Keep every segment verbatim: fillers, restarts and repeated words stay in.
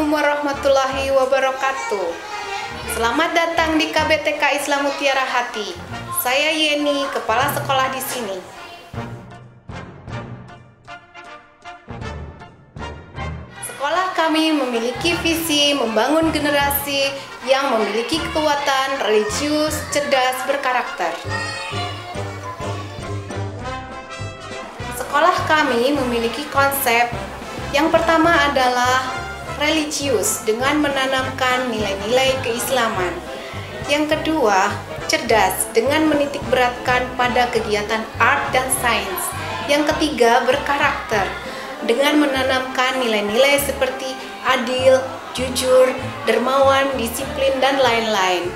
Assalamualaikum warahmatullahi wabarakatuh. Selamat datang di K B T K Islam Mutiara Hati. Saya Yeni, kepala sekolah di sini. Sekolah kami memiliki visi membangun generasi yang memiliki kekuatan religius, cerdas, berkarakter. Sekolah kami memiliki konsep yang pertama adalah religius dengan menanamkan nilai-nilai keislaman. Yang kedua, cerdas dengan menitik beratkan pada kegiatan art dan sains. Yang ketiga, berkarakter dengan menanamkan nilai-nilai seperti adil, jujur, dermawan, disiplin, dan lain-lain.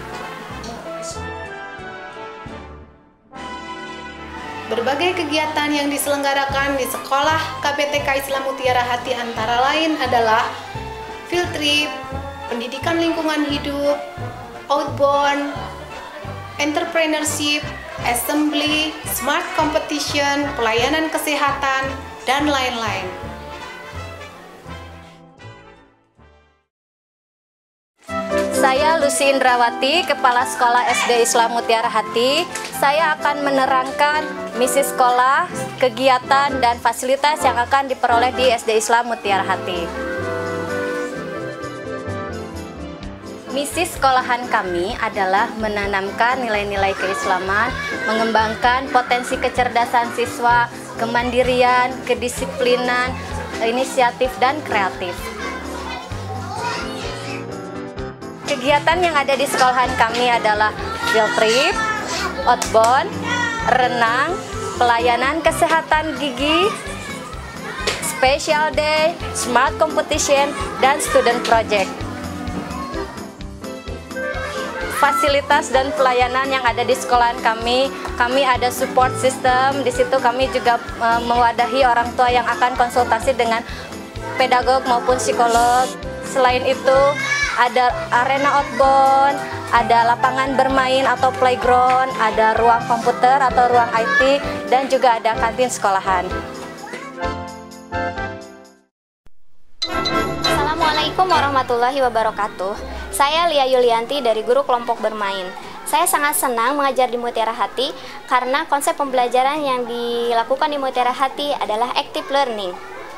Berbagai kegiatan yang diselenggarakan di sekolah K B T K Islam Mutiara Hati antara lain adalah field trip, pendidikan lingkungan hidup, outbound, entrepreneurship, assembly, smart competition, pelayanan kesehatan, dan lain-lain. Saya Lucy Indrawati, Kepala Sekolah S D Islam Mutiara Hati. Saya akan menerangkan misi sekolah, kegiatan, dan fasilitas yang akan diperoleh di S D Islam Mutiara Hati. Misi sekolahan kami adalah menanamkan nilai-nilai keislaman, mengembangkan potensi kecerdasan siswa, kemandirian, kedisiplinan, inisiatif, dan kreatif. Kegiatan yang ada di sekolahan kami adalah field trip, outbound, renang, pelayanan kesehatan gigi, special day, smart competition, dan student project. Fasilitas dan pelayanan yang ada di sekolahan kami, kami ada support system. Di situ kami juga e, mewadahi orang tua yang akan konsultasi dengan pedagog maupun psikolog. Selain itu, ada arena outbound, ada lapangan bermain atau playground, ada ruang komputer atau ruang I T, dan juga ada kantin sekolahan. Assalamualaikum warahmatullahi wabarakatuh. Saya Lia Yulianti dari Guru Kelompok Bermain. Saya sangat senang mengajar di Mutiara Hati karena konsep pembelajaran yang dilakukan di Mutiara Hati adalah active learning,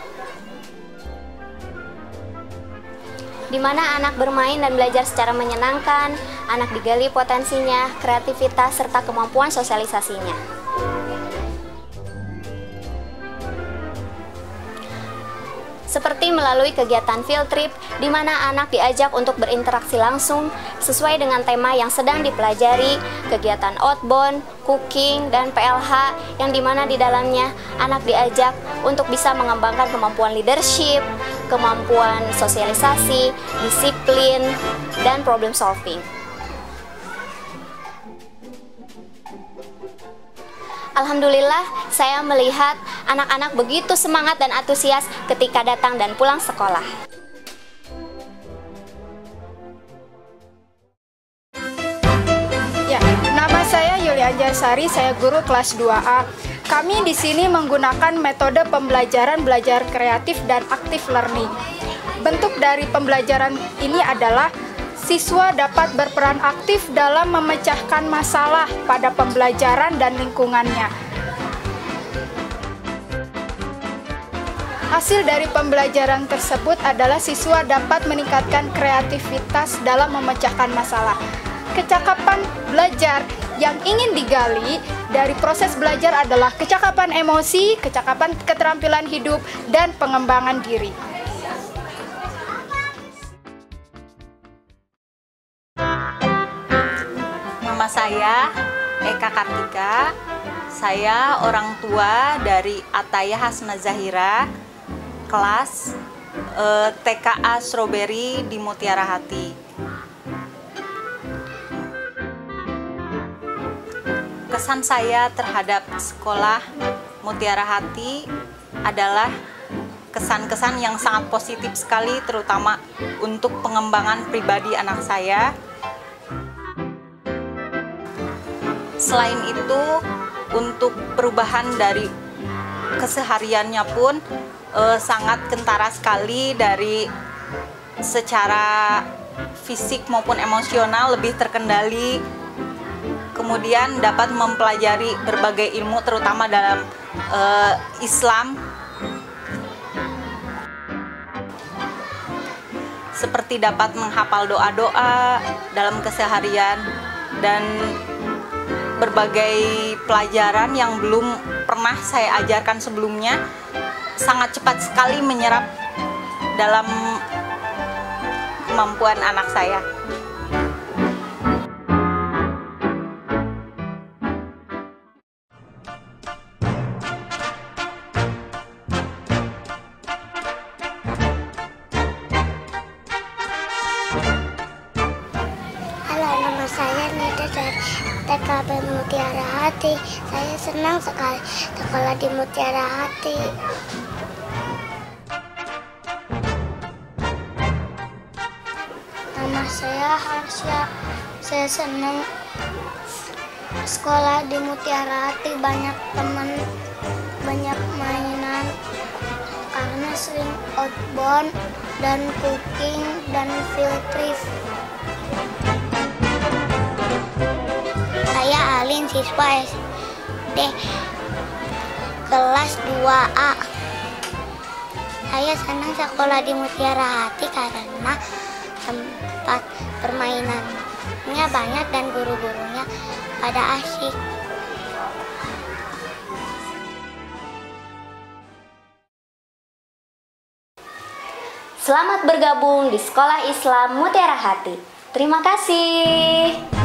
di mana anak bermain dan belajar secara menyenangkan, anak digali potensinya, kreativitas, serta kemampuan sosialisasinya. Seperti melalui kegiatan field trip, di mana anak diajak untuk berinteraksi langsung sesuai dengan tema yang sedang dipelajari, kegiatan outbound, cooking, dan P L H, yang dimana di dalamnya anak diajak untuk bisa mengembangkan kemampuan leadership, kemampuan sosialisasi, disiplin, dan problem solving. Alhamdulillah, saya melihat anak-anak begitu semangat dan antusias ketika datang dan pulang sekolah. Ya, nama saya Yuli Anjarsari, saya guru kelas dua A. Kami di sini menggunakan metode pembelajaran belajar kreatif dan active learning. Bentuk dari pembelajaran ini adalah siswa dapat berperan aktif dalam memecahkan masalah pada pembelajaran dan lingkungannya. Hasil dari pembelajaran tersebut adalah siswa dapat meningkatkan kreativitas dalam memecahkan masalah. Kecakapan belajar yang ingin digali dari proses belajar adalah kecakapan emosi, kecakapan keterampilan hidup, dan pengembangan diri. Nama saya Eka Kartika, saya orang tua dari Ataya Hasna Zahira, kelas eh, T K A Strawberry di Mutiara Hati. Kesan saya terhadap sekolah Mutiara Hati adalah kesan-kesan yang sangat positif sekali, terutama untuk pengembangan pribadi anak saya. Selain itu, untuk perubahan dari kesehariannya pun eh, sangat kentara sekali dari secara fisik maupun emosional lebih terkendali, kemudian dapat mempelajari berbagai ilmu terutama dalam uh, Islam, seperti dapat menghafal doa-doa dalam keseharian dan berbagai pelajaran yang belum pernah saya ajarkan sebelumnya, sangat cepat sekali menyerap dalam kemampuan anak saya. Halo, nama saya Nida dari T K B Mutiara Hati. Saya senang sekali sekolah di Mutiara Hati. Nama saya Harsya. Saya senang sekolah di Mutiara Hati, banyak teman, banyak mainan, karena sering outbound dan cooking dan field trip. Saya Alin, siswa S D kelas dua A. Saya senang sekolah di Mutiara Hati karena tempat permainannya banyak dan guru-gurunya pada asyik. Selamat bergabung di Sekolah Islam Mutiara Hati. Terima kasih.